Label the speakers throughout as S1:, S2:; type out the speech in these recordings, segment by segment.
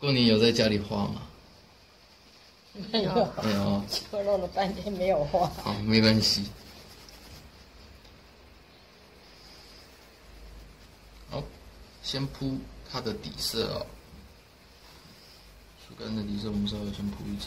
S1: 过年有在家里画吗？
S2: 没有，
S1: 没有。
S2: 搓弄了半天没有画。
S1: 好，没关系。好，先铺它的底色哦。树干的底色我们稍微先铺一层。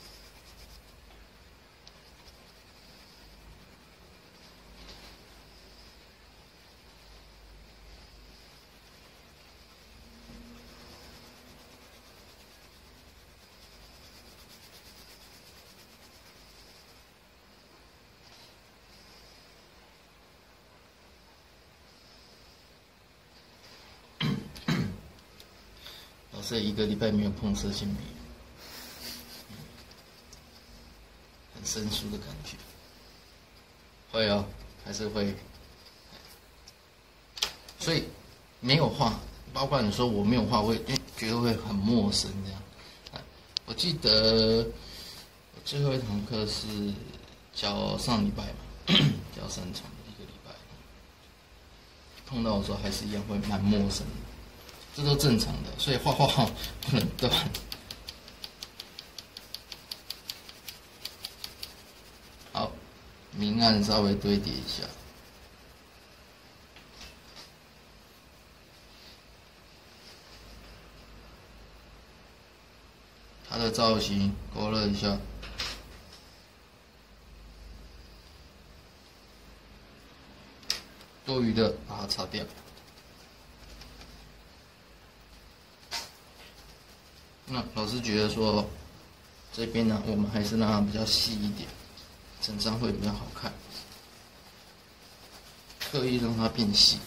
S1: 老师1个礼拜没有碰色铅笔，很生疏的感觉。会哦，还是会。所以没有画，包括你说我没有画，我也觉得会很陌生这样。我记得我最后一堂课是教上礼拜嘛，教3场1个礼拜，碰到的时候还是一样会蛮陌生的，这都正常的，所以画画不能断。好，明暗稍微堆叠一下。它的造型勾勒一下，多余的把它擦掉。那老师觉得说，这边呢，我们还是让它比较细一点，整张会比较好看。刻意让它变细。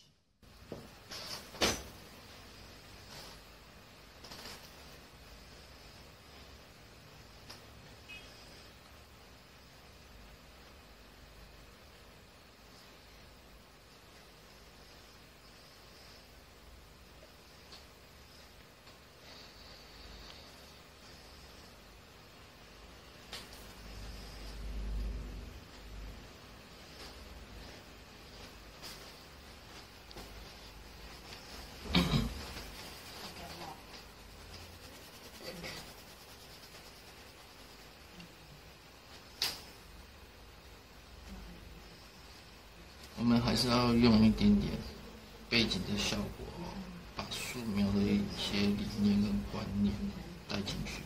S1: 我们还是要用一点点背景的效果哦，把素描的一些理念跟观念带进去。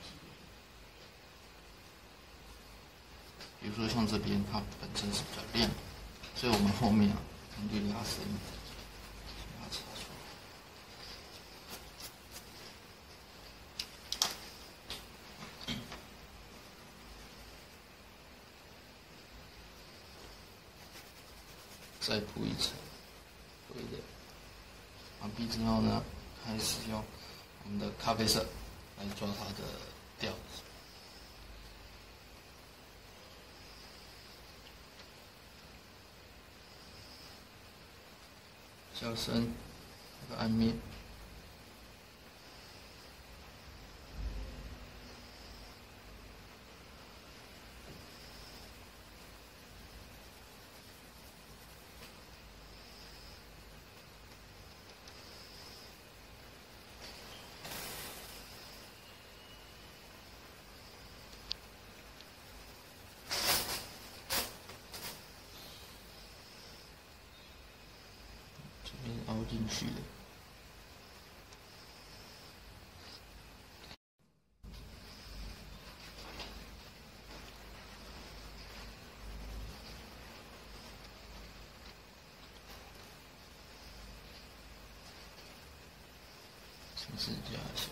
S1: 比如说像这边，它本身是比较亮，所以我们后面根据拉伸，把它擦出来。再铺一层，对的。完毕之后呢，开始用我们的咖啡色来抓它的调子。小深，那个暗面。凹进去了。尝试加一下。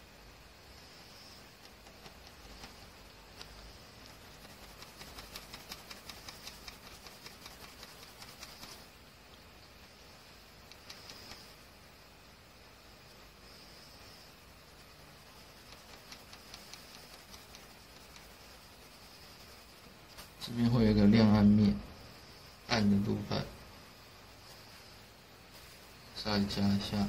S1: 这边会有一个亮暗面，暗的部分，稍微加一下。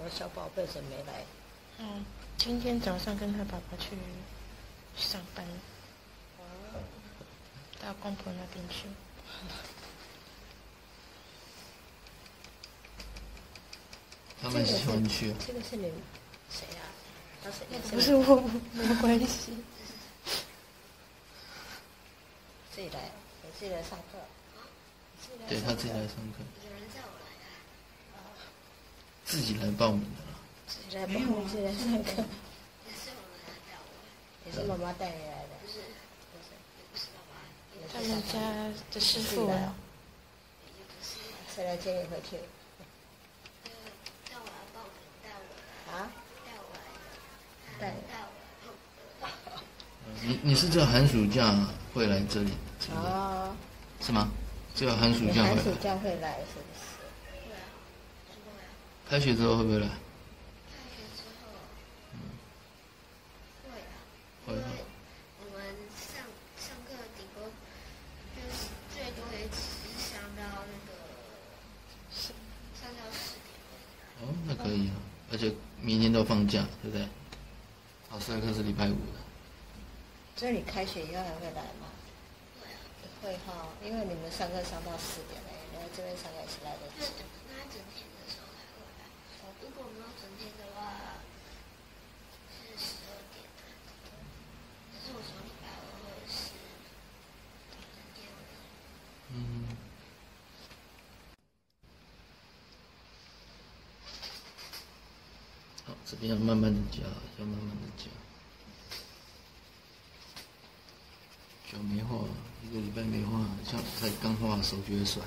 S2: 小宝贝怎么没来？
S3: 嗯，今天早上跟他爸爸去上班，到公婆那边去。
S1: 他们喜欢去啊。
S2: 这个是你谁啊？他谁？
S3: 不是我，没有关系。
S2: 自己来，你自己来上课。
S1: 对他自己来上课，
S4: 有人叫我来的，
S1: 自己来报名的啦。
S2: 自己来报名，自己来上课。
S4: 也是我们来带我，
S2: 也是妈妈带你来的。
S4: 不是，也不是爸爸，也
S3: 他们家的师傅啊，
S4: 不是，
S2: 谁来接你回去？
S4: 叫我来报名，带我来，
S2: 啊？
S4: 带我来的，
S2: 带
S4: 带我来。
S1: 你是只有寒暑假会来这里，是不是？
S2: 哦，
S1: 是吗？只有寒暑
S2: 你
S1: 假会来。
S2: 寒暑假会来是不是？
S4: 对啊，是会啊。
S1: 开学之后会不会来？
S4: 开学之后，会啊，
S1: 会
S4: 因为我们上课顶多就是最多也只是上到那个上到10点。
S1: 哦，那可以啊，而且明天都放假，对不对？老师的课是礼拜5的。
S2: 所以你开学以后还会来吗？
S4: 会啊，
S2: 会哈，因为你们上课上到4点嘞，然后这边上课也是来得及。
S4: 那整天的时候才会来。如果没有整天的话，是12点。可是我从礼拜2会是整天的。
S1: 嗯。好，这边要慢慢的加，要慢慢的加。久没画，1个礼拜没画，像才刚画手就会酸。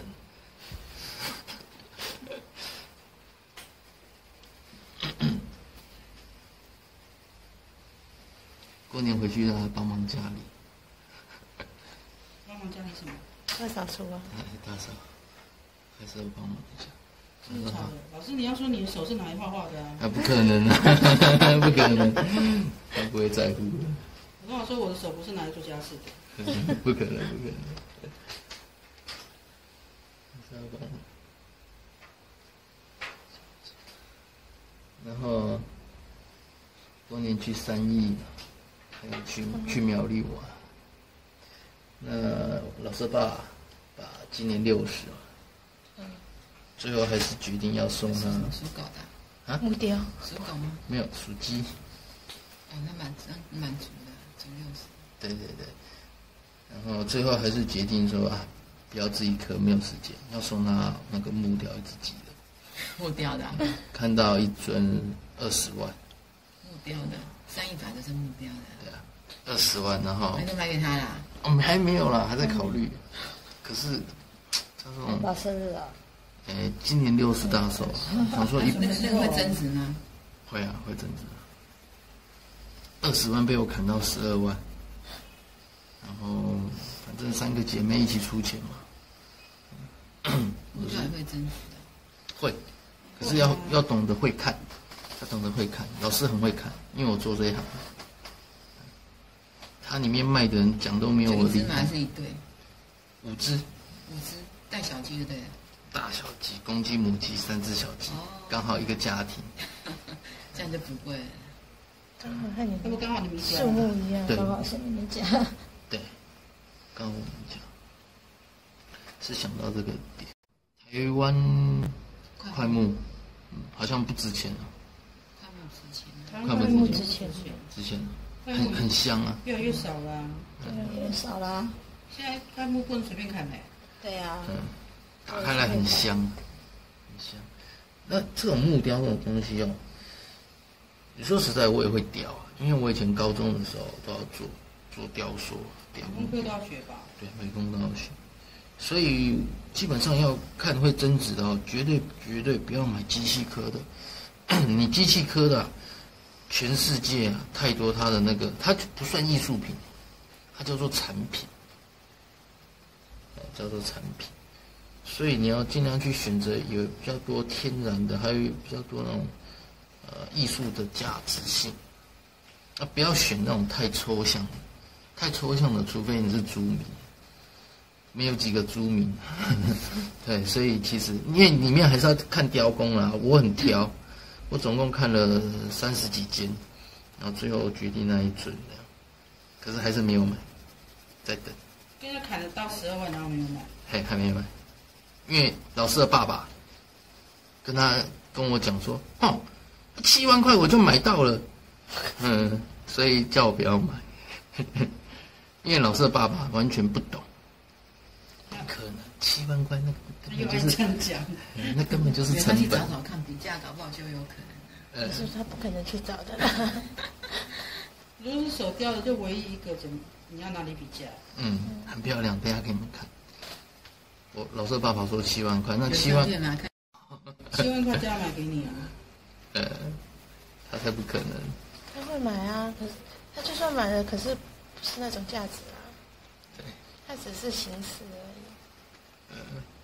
S1: 过年回去让他帮忙家里，
S5: 帮忙家里什么？
S3: 二嫂叔啊，
S1: 大嫂，还是要帮忙一下。
S5: 真的假的？老师，你要说你的手是拿来画画的啊？
S1: 不可能啊，不可能，他不会在乎的。
S5: 我跟我说我的手不是拿来做家事的。
S1: 不可能，不可能。然后过年去3义，还有去苗栗玩。那老师爸今年60了，最后还是决定要送他。
S6: 属狗的
S1: 啊？
S3: 木雕。
S6: 属狗吗？
S1: 没有，属鸡。
S6: 哦，那蛮足的，足60。
S1: 对对对。然后最后还是决定说啊，不要自己刻，没有时间，要送他那个木雕一只鸡的。
S6: 木雕的、啊。
S1: 看到一尊20万。
S6: 木雕的，3亿法就是木雕的。
S1: 对啊，20万，然后。
S6: 那就买给他啦。
S1: 我们还没有啦，还在考虑。可是他说。
S2: 到生日了。
S1: 今年60大寿，想说
S6: 那个会增值吗？
S1: 会啊，会增值。20万被我砍到12万。然后，反正3个姐妹一起出钱嘛。
S6: 木雕也会增值的。
S1: 会，可是要懂得会看，要懂得会看。老师很会看，因为我做这一行。它里面卖的人讲都没有我厉害。
S6: 还是一对
S1: ？5只。5
S6: 只带小鸡就对了。
S1: 大小鸡，公鸡、母鸡，3只小鸡，刚好一个家庭。
S6: 这样就不贵了。
S3: 刚好和你
S5: 那不刚好你们
S3: 树木一样，
S2: 刚好是你们家。
S1: 对，刚好我们家。是想到这个点。台湾快木，好像不值钱啊。
S6: 快木值钱。
S1: 快
S3: 木值钱。
S1: 值钱，很香啊。
S5: 越来越少啦。
S2: 越来越少啦。
S5: 现在快木不能随便砍嘞。
S2: 对啊。
S1: 打开来很香，很香。那这种木雕这种东西哦，你说实在我也会雕啊，因为我以前高中的时候都要做雕塑、雕木
S5: 都要学吧？
S1: 对，美工都要学。所以基本上要看会增值的哦，绝对不要买机器刻的。你机器刻的，全世界啊太多它的那个，它不算艺术品，它叫做产品，叫做产品。所以你要尽量去选择有比较多天然的，还有比较多那种艺术的价值性。不要选那种太抽象的，太抽象的，除非你是猪迷，没有几个猪迷。对，所以其实因为里面还是要看雕工啦，我很挑， 我总共看了30几间，然后最后决定那一尊这样，可是还是没有买，在等。
S5: 跟他砍了到12万，然后没有买。
S1: 还没买，因为老师的爸爸跟我讲说，哦，7万块我就买到了，所以叫我不要买，因为老师的爸爸完全不懂，不可能7万块那根本就是
S5: 这样讲，
S1: 那根本就是成本。
S6: 找找看比价，搞不好就有可能。
S3: 可是他不可能去找的啦。
S5: 如果是手雕的，就唯一一个，你要哪里比价？
S1: 很漂亮，等一下给你们看。我老师的爸爸说7万块，那7万
S5: 7万块加买给你啊？
S1: 他才不可能。
S3: 他会买啊，可是他就算买了，可是不是那种价值啊。
S1: 对，
S3: 他只是形式而已。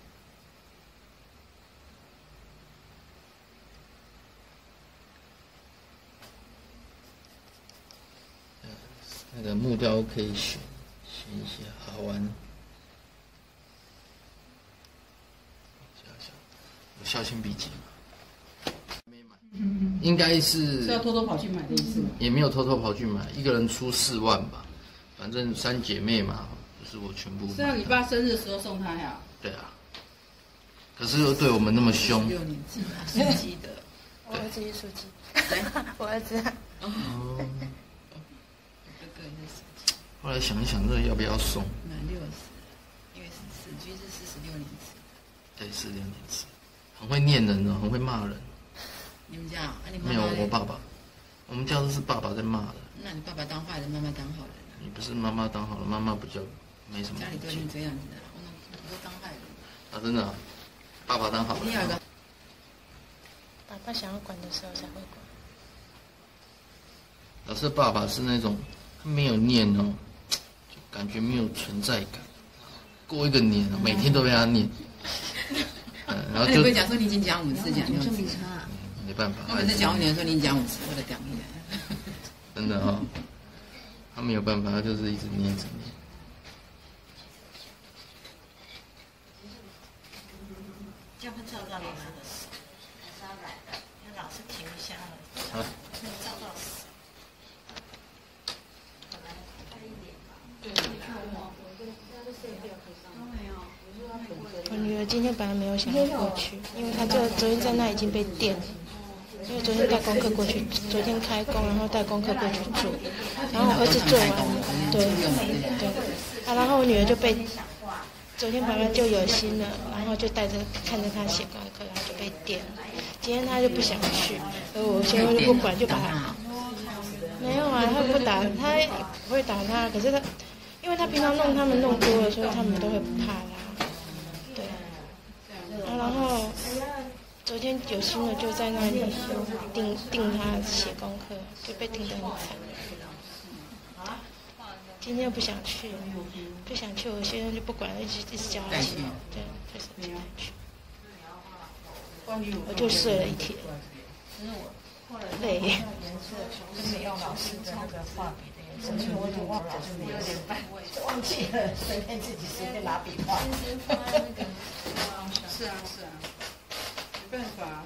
S1: 那个木雕可以选一些好玩。有校庆笔记吗？没买，应该是
S5: 要偷偷跑去买的意思吗？
S1: 也没有偷偷跑去买，一个人出4万吧，反正3姐妹嘛，就是我全部买。
S5: 是要你爸生日的时候送他呀？
S1: 对啊，可是又对我们那么凶。
S6: 6年级嘛，属鸡的。
S3: 我儿子也属鸡，我儿子。
S6: 哦。哥哥也是属鸡。
S1: 后来想一想，这个要不要送？
S6: 满60，因为死居是46年次。
S1: 对，46年次，很会念人哦，很会骂人。
S6: 你们家？你妈妈
S1: 没有，我爸爸。我们家都是爸爸在骂的。
S6: 那你爸爸当坏人，妈妈当好人啊？
S1: 你不是妈妈当好了，妈妈比较没什么。
S6: 家里都是这样子的，我都当坏人。
S1: 啊，真的啊，爸爸当好人。
S6: 第二个，
S3: 爸爸想要管的时候才会管。
S1: 老师的爸爸是那种他没有念哦，就感觉没有存在感。过一个年哦，每天都被他念。然后就
S6: 你会讲说你已经讲5次，讲6次，
S1: 没办法。
S6: 我每次讲完年说你讲5次，我的讲你来。
S1: 真的哦，他没有办法，他就是一直念着念。
S2: 这样会照到老师的手，还是要来的，因为老师停一下了，照到手。
S3: 我女儿今天本来没有想要过去，因为她昨天在那已经被电了，因为昨天带功课过去，昨天开工，然后带功课过去做，然后儿子做完了，对，然后我女儿就被，昨天爸爸就有心了，然后就带着看着她写功课，然后就被电了，今天她就不想去，而我先生就不管，就把她，没有啊，他不打，他不会打他，可是他，因为他平常弄他们弄多了，所以他们都会怕啦。对，然后昨天有心了，就在那里盯他写功课，就被盯得很惨。今天不想去，我先生就不管了，一直叫他去，对，就是不想去。我就睡了一天，累。
S2: 颜色就是用老师的那个画笔的颜色，所以我就忘了12点半，就忘记了，随便自己随便拿笔画。
S5: 是啊，没办法，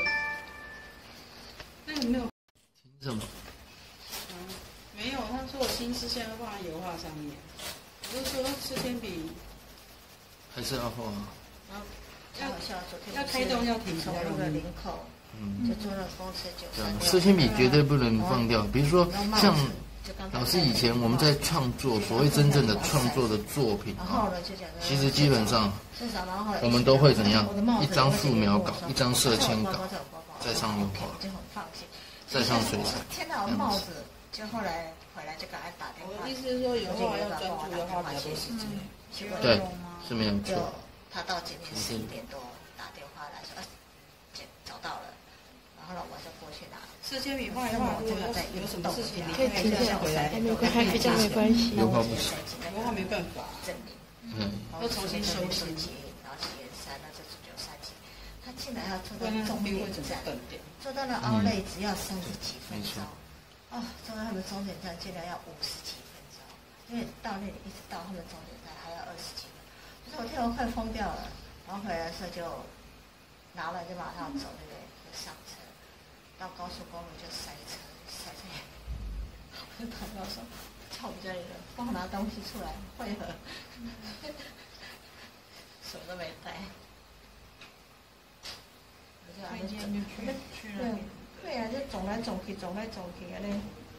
S5: 那个没有。
S1: 凭什么？
S5: 没有，他说我心思现在放在油画上面，我就说吃铅笔
S1: 还是要画？
S2: 然后超好笑，昨天
S5: 要开动要停，
S2: 从那个林口。就做了公司
S1: 对啊，色铅笔绝对不能放掉。比如说，像老师以前我们在创作，所谓真正的创作的作品啊，其实基本上我们都会怎样？一张素描稿，一张色铅稿，在上面画，再上水彩。
S2: 天哪，我帽子！就后来回来就赶快打电话。
S5: 我的意思是说，有画要专注，要花比较多时间。
S1: 对，是没有错。
S2: 他到今天11点多打电话来说，找到了。然后我就过去拿。
S5: 色铅笔画一画，如果有什么事情，
S3: 可以停下回来，还比较没关系。
S1: 油画不行，
S5: 油画没办法。
S2: 证明。
S5: 要重新收集，
S2: 然后几元3，那就937。他进来要做到终点站，做到了凹类只要30几分钟。哦，做到他们终点站竟然要50几分钟，因为到那里一直到他们终点站还要20几分钟。我说我天，我快疯掉了。然后回来的时候就拿完就马上走，对不对？就上车。 到高速公路就塞车，塞车。我就祷告说，叫我们家里人帮我拿东西出来汇合，什么都没带。
S5: 所以今天就去那边。
S2: 对啊，就走来走去，走来走去啊嘞。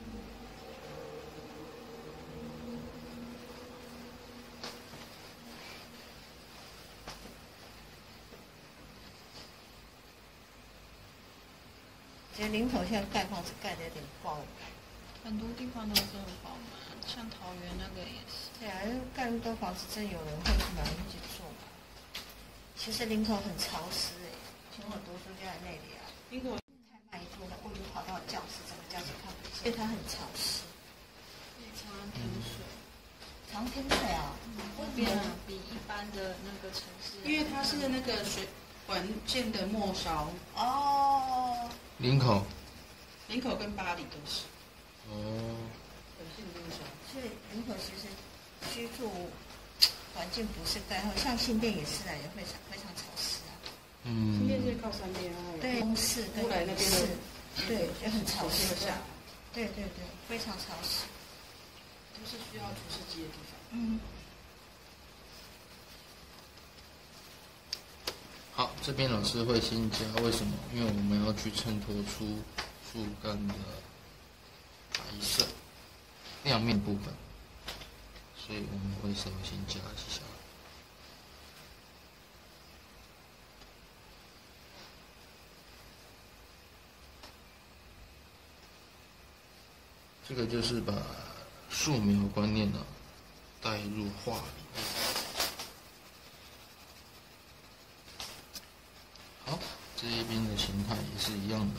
S2: 觉得林口现在盖房子盖的有点爆满，
S3: 很多地方都是很爆满，像桃园那个也是。
S2: 对啊，盖那么多房子，真有人会去买回去住嘛？其实林口很潮湿哎，以前我读书就在那里啊。
S5: 林口
S2: 太慢一步了，我就跑到教室，整个教室看不见，因为它很潮湿。
S3: 常常停水，
S2: 常停水啊？
S3: 那边啊比一般的那个城市，
S5: 因为它是那个水管线的末梢，
S2: 哦。
S1: 林口。
S5: 林口跟巴黎都是。
S1: 哦。
S5: 管线末梢。
S2: 所以林口其实居住环境不是盖好，像新店也是啊，也非常非常潮湿啊。
S5: 新店是靠山边啊。
S2: 对，东市跟
S5: 乌来那边的，
S2: 对，就很潮湿
S5: 下。
S2: 对对对，非常潮湿。
S5: 都是需要除湿机的地方。
S2: 嗯。
S1: 好，这边老师会先加，为什么？因为我们要去衬托出树干的白色亮面部分，所以我们会稍微先加一下。这个就是把素描观念呢带入画里面。好，这一边的形态也是一样的。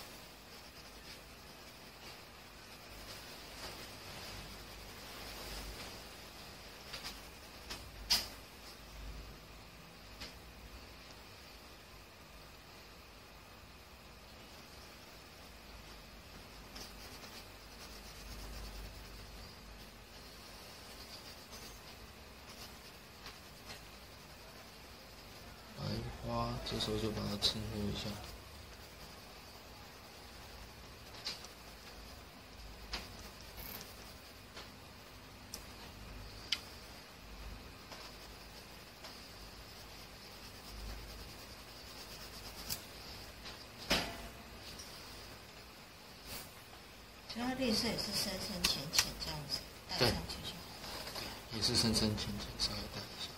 S1: 这时候就把它衬托一下。
S2: 其实它绿色也是深深浅浅这样子带上去就好。
S1: 对，也是深深浅浅，稍微带一下。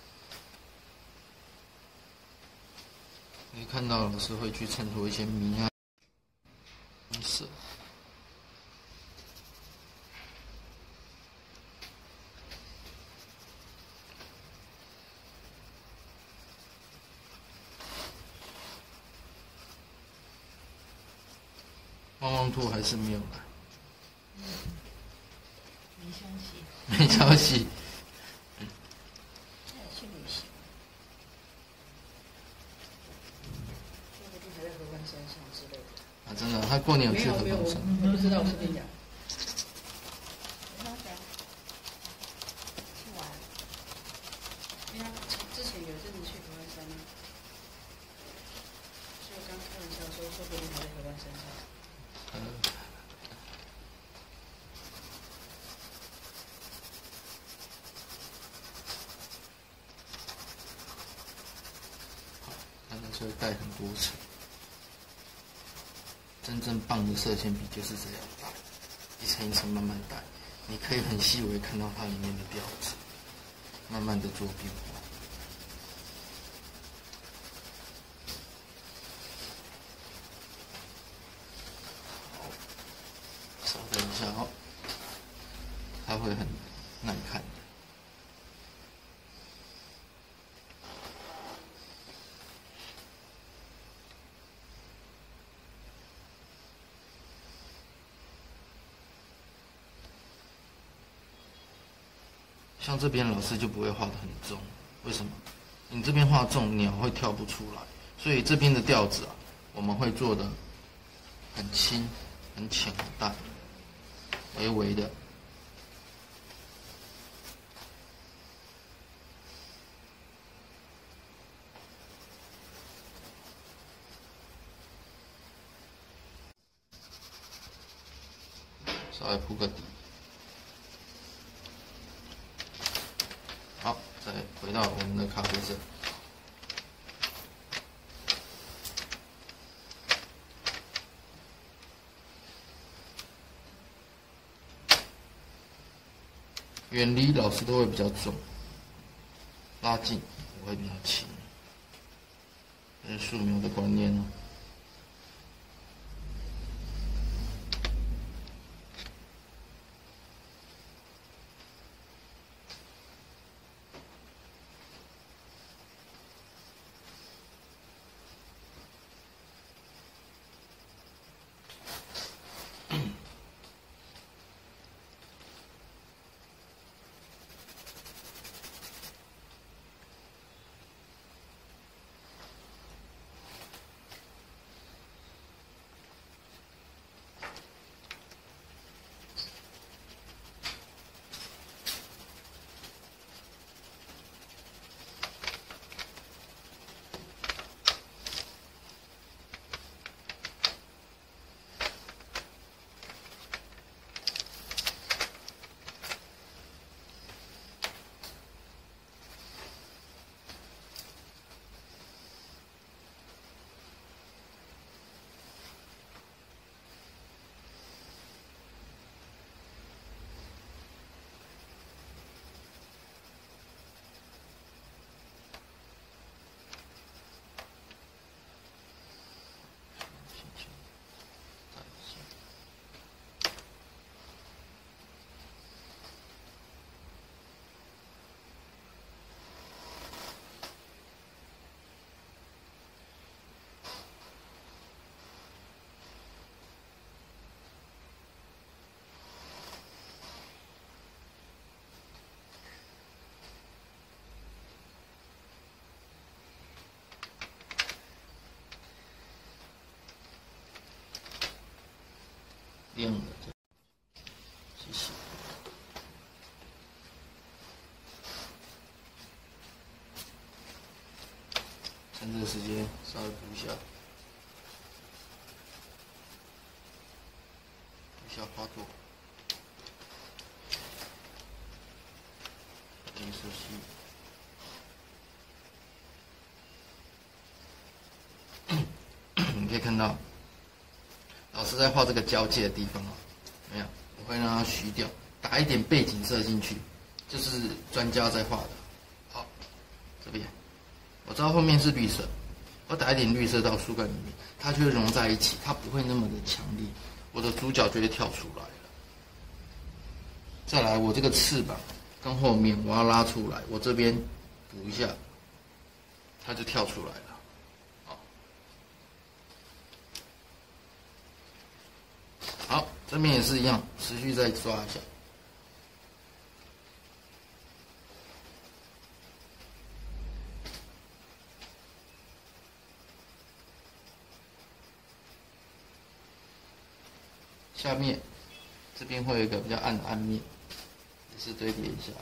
S1: 你看到老师会去衬托一些明暗色。汪汪兔还是没有来。
S2: 没消息。
S1: 没消息。
S2: 他也去旅行。
S5: 还在合欢山上之类的。
S1: 啊，真的，他过年有去合欢山。
S5: 我不知道，我随便讲。
S2: 去玩。
S5: 因为他之前有一阵子去合欢山呢，所以我刚开玩笑说不定还在合欢山上。
S1: 就会带很多层，真正棒的色铅笔就是这样带，一层一层慢慢带，你可以很细微看到它里面的调子，慢慢的做变化。好，稍等一下哦，它会很耐看。像这边老师就不会画得很重，为什么？你这边画重，鸟会跳不出来，所以这边的调子啊，我们会做的很轻、很浅、很淡，微微的。 稍微铺个底。好，再回到我们的咖啡色。远离老师都会比较重，拉近我会比较轻，这是素描的观念哦。亮的，谢谢。趁这个时间稍微补一下花朵，颜色系。你可以看到，老师在画这个交界的地方啊，没有，我会让它虚掉，打一点背景色进去，就是专家在画的。好，这边我知道后面是绿色，我打一点绿色到树干里面，它就会融在一起，它不会那么的强烈，我的主角就会跳出来了。再来，我这个翅膀跟后面我要拉出来，我这边补一下，它就跳出来了。好，这边也是一样，持续再抓一下。下面这边会有一个比较暗的暗面，也是堆叠一下。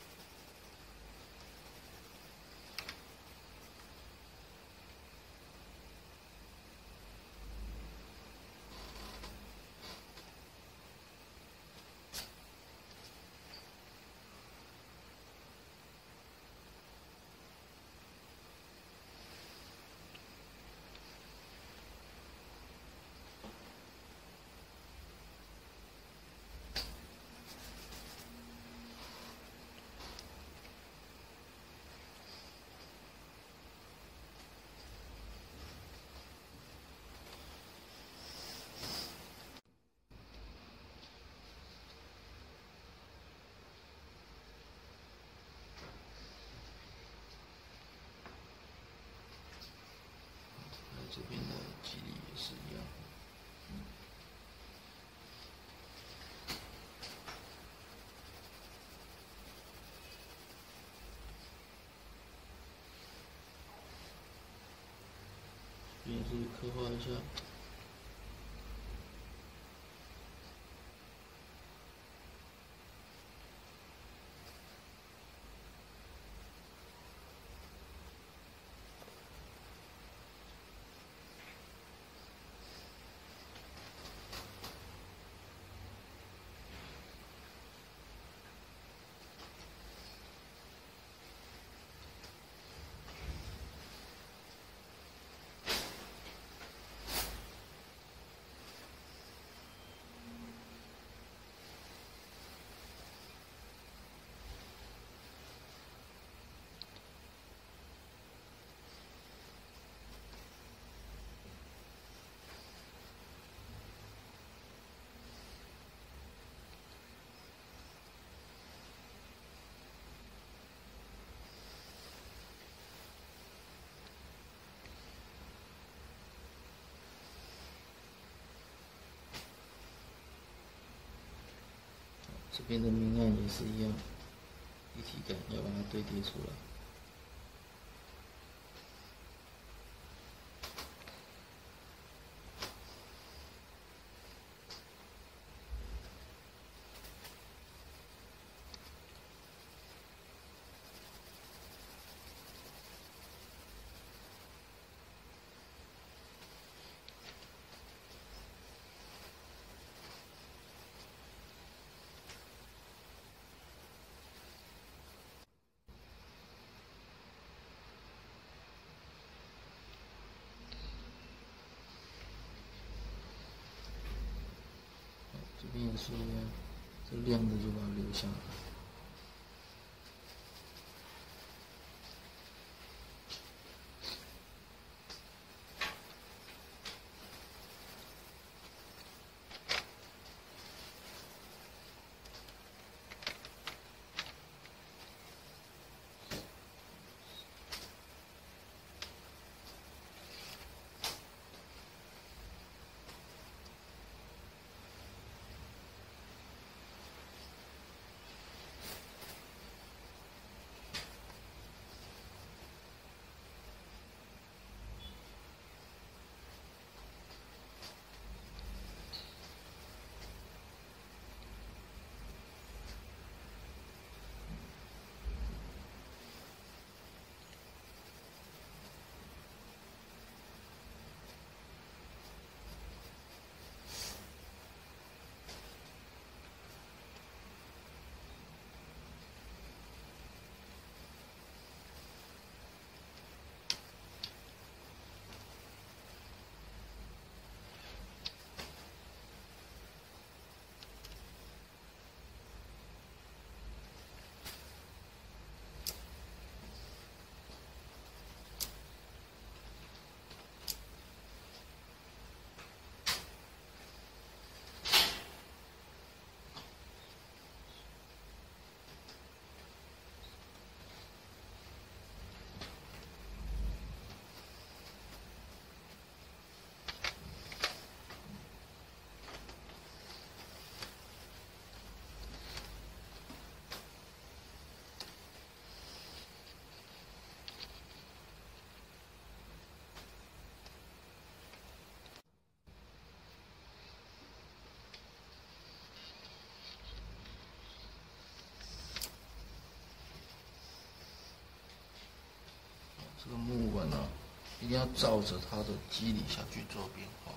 S1: 这边的肌理也是一样。这边也是刻画一下。 这边的明暗也是一样，立体感要把它堆叠出来。这边也是一样，这亮的就把它留下来。这个木纹啊，一定要照着它的肌理下去做变化。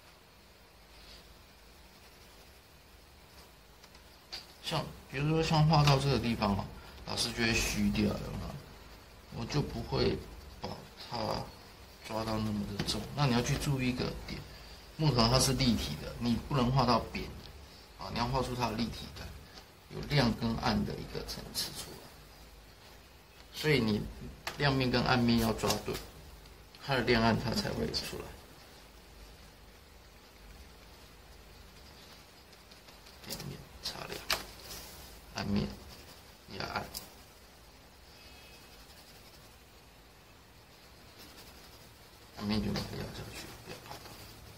S1: 像比如说像画到这个地方啊，老师就会虚掉了嘛，我就不会把它抓到那么的重。那你要去注意一个点，木头它是立体的，你不能画到扁啊，你要画出它的立体感，有亮跟暗的一个层次出来。所以你亮面跟暗面要抓对，它的亮暗它才会出来。亮面擦亮，暗面压暗。暗面就把它压下去，不要怕到。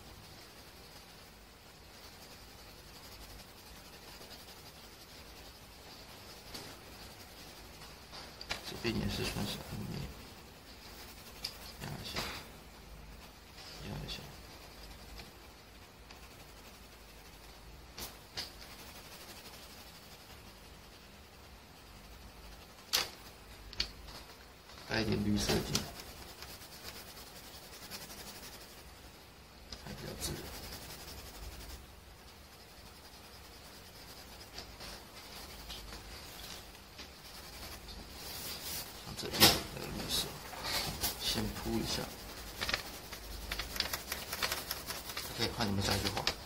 S1: 这边也是算是暗面，压一下，压一下。带一点绿色进来，还比较自然。像这边这个绿色，先铺一下。OK， 换你们下去画。